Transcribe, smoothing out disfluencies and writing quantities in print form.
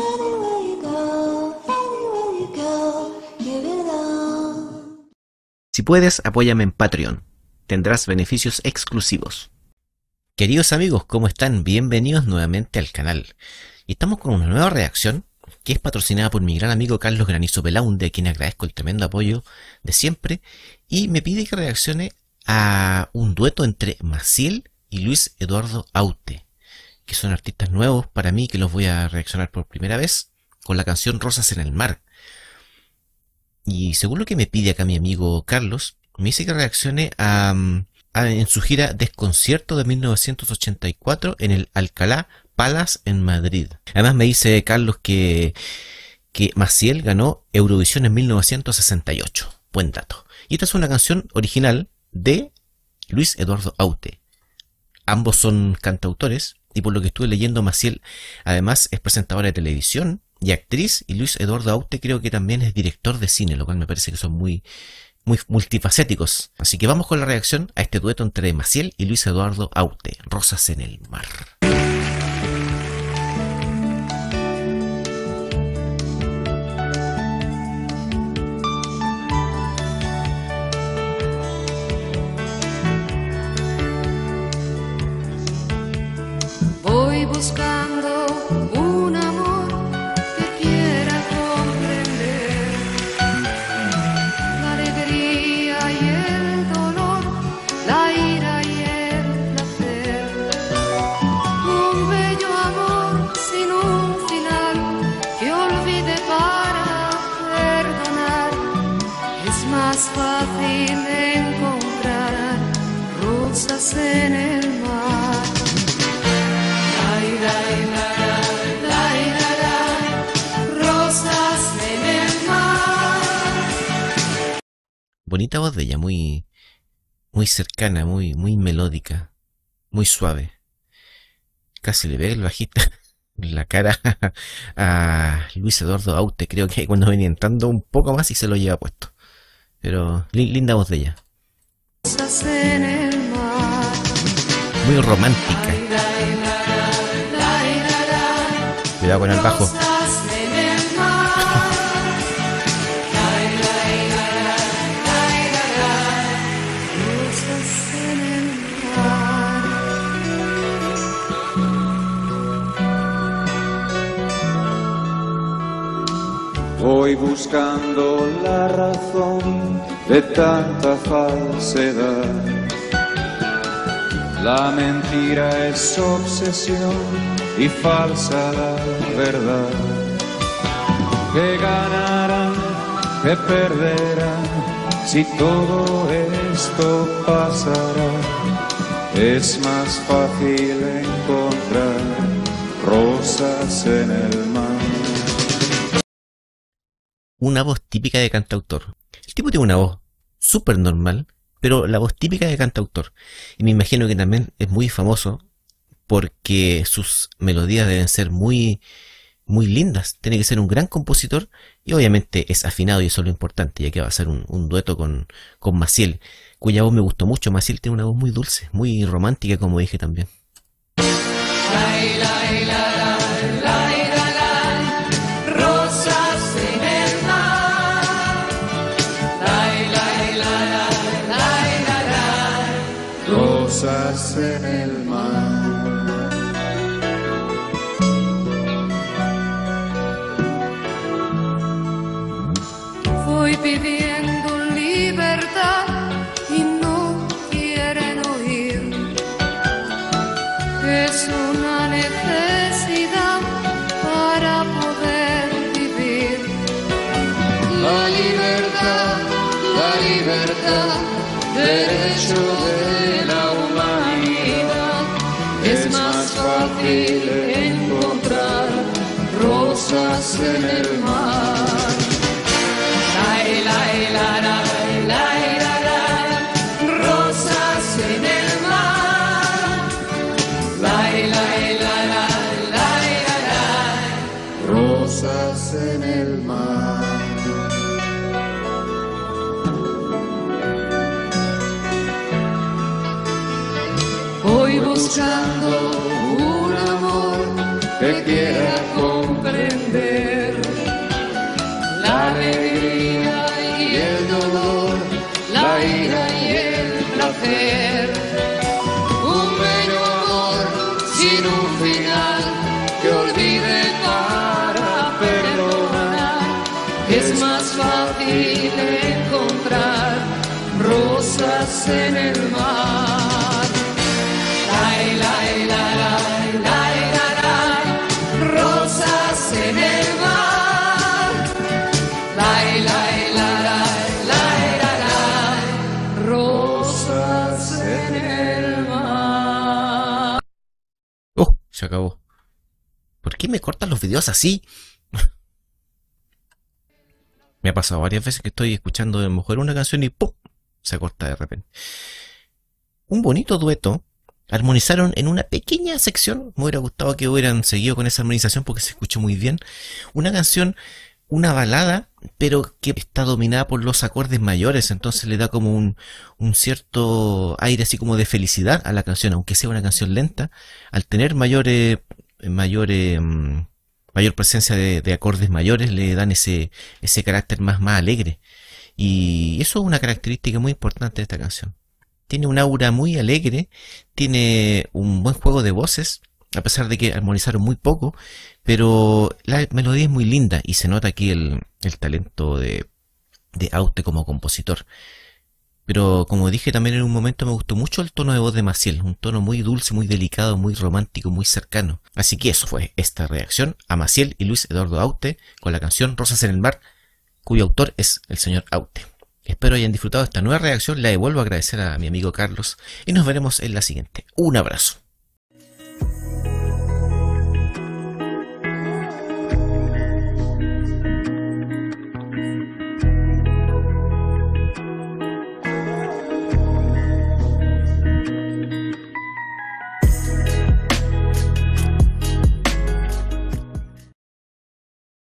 Anywhere you go, anywhere you go, give it all. Si puedes, apóyame en Patreon. Tendrás beneficios exclusivos. Queridos amigos, ¿cómo están? Bienvenidos nuevamente al canal. Y estamos con una nueva reacción que es patrocinada por mi gran amigo Carlos Granizo Belaunde, a quien agradezco el tremendo apoyo de siempre, y me pide que reaccione a un dueto entre Maciel y Luis Eduardo Aute, que son artistas nuevos para mí, que los voy a reaccionar por primera vez con la canción Rosas en el Mar. Y según lo que me pide acá mi amigo Carlos, me dice que reaccione en su gira Desconcierto de 1984 en el Alcalá Palace en Madrid. Además me dice Carlos que Maciel ganó Eurovisión en 1968. Buen dato. Y esta es una canción original de Luis Eduardo Aute. Ambos son cantautores y por lo que estuve leyendo, Maciel además es presentadora de televisión y actriz, y Luis Eduardo Aute creo que también es director de cine, lo cual me parece que son muy multifacéticos. Así que vamos con la reacción a este dueto entre Maciel y Luis Eduardo Aute, Rosas en el Mar. Voy buscando un amor que quiera comprender la alegría y el dolor, la ira y el placer. Un bello amor sin un final que olvide para perdonar. Es más fácil encontrar rosas en el mar. Rosas en el mar. Bonita voz de ella, muy cercana, muy melódica, muy suave. Casi le ve el bajista en la cara a Luis Eduardo Aute. Creo que cuando venía entrando un poco más y se lo lleva puesto. Pero linda voz de ella. Rosas en el mar. Muy romántica. Cuidado con el bajo. Rosas en el mar. Rosas en el mar. Voy buscando la razón de tanta falsedad. La mentira es obsesión y falsa la verdad. Que ganarán, que perderán, si todo esto pasará. Es más fácil encontrar rosas en el mar. Una voz típica de cantautor. El tipo tiene una voz súper normal, pero la voz típica de cantautor. Y me imagino que también es muy famoso porque sus melodías deben ser muy lindas. Tiene que ser un gran compositor y obviamente es afinado, y eso es lo importante, ya que va a ser un dueto con Maciel, cuya voz me gustó mucho. Maciel tiene una voz muy dulce, muy romántica, como dije también. Rosas en el mar. Rosas en el mar. Voy pidiendo libertad y no quieren oír. Es una necesidad para poder vivir. La libertad, derecho de la humanidad. Es más fácil encontrar rosas en el mar. Rosas en el mar. Rosas en el mar. Voy buscando un amor que quiera comprender rosas en el mar. Lai, lai, lai, lai, lai, lai, lai, rosas en el mar. Lai, lai, lai, lai, lai, lai, lai, rosas en el mar. ¡Oh! Se acabó. ¿Por qué me cortan los videos así? Me ha pasado varias veces que estoy escuchando a lo mejor una canción y ¡pum! Se corta de repente. Un bonito dueto. Armonizaron en una pequeña sección. Me hubiera gustado que hubieran seguido con esa armonización porque se escuchó muy bien. Una canción, una balada, pero que está dominada por los acordes mayores. Entonces le da como un cierto aire así como de felicidad a la canción. Aunque sea una canción lenta, al tener mayor presencia de acordes mayores, le dan ese carácter más alegre. Y eso es una característica muy importante de esta canción. Tiene un aura muy alegre, tiene un buen juego de voces, a pesar de que armonizaron muy poco, pero la melodía es muy linda y se nota aquí el talento de Aute como compositor. Pero como dije también en un momento, me gustó mucho el tono de voz de Maciel, un tono muy dulce, muy delicado, muy romántico, muy cercano. Así que eso fue esta reacción a Maciel y Luis Eduardo Aute con la canción Rosas en el Mar, cuyo autor es el señor Aute. Espero hayan disfrutado esta nueva reacción, la devuelvo a agradecer a mi amigo Carlos y nos veremos en la siguiente. Un abrazo.